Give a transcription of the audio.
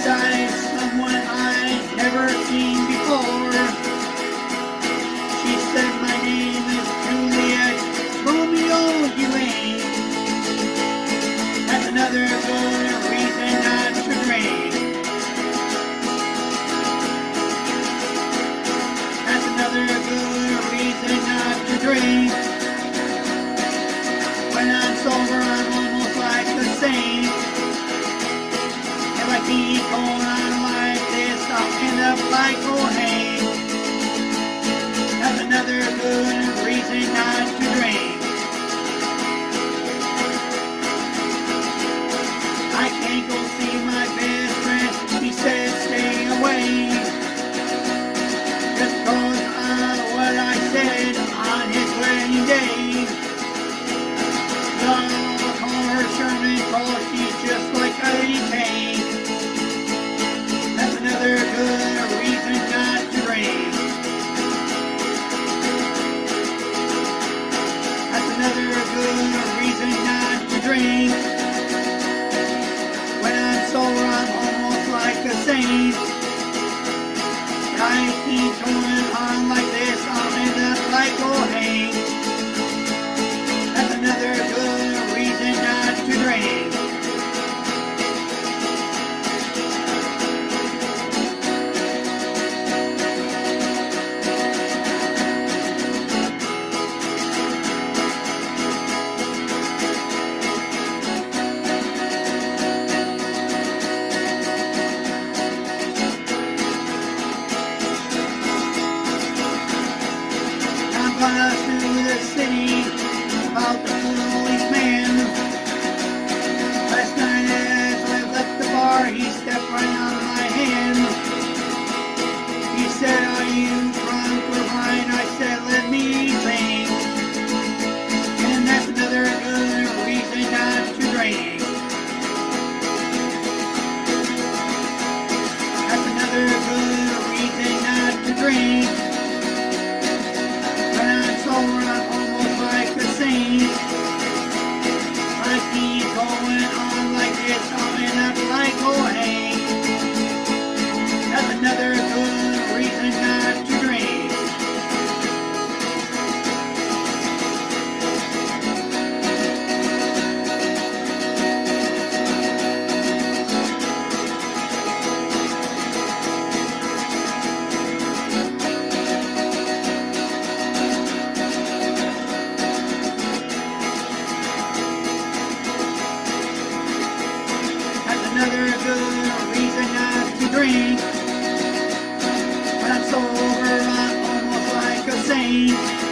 beside someone I'd never seen before. She said, my name is Juliet, Romeo you ain't. That's another good reason not to drink. That's another good reason not to drink. When I'm sober, I'm almost like the saint. If I keep going on like this, I'll end up like old Hank. That's another good reason not to drink. I can't go see my best friend, he said stay away. Just cause of what I said on his wedding day. I'll call her Sherman, cause she's just like Lady Kane. That's another good reason not to drink. That's another good reason not to drink. When I'm sober, I'm almost like a saint. I keep going on like this, I'll end up like old Hank. That's another good reason not to drink. I'm gonna sue the city about the policeman. Last night as I left the bar, he stepped right on my hand. He said, are you drunk or blind? I said, let me think. And that's another good reason not to drink. That's another good reason not to drink. I'm almost like a saint. I keep going on like this, I'll end up like old Hank. That's another good reason not to drink. Another good reason not to drink. When I'm sober, I'm almost like a saint.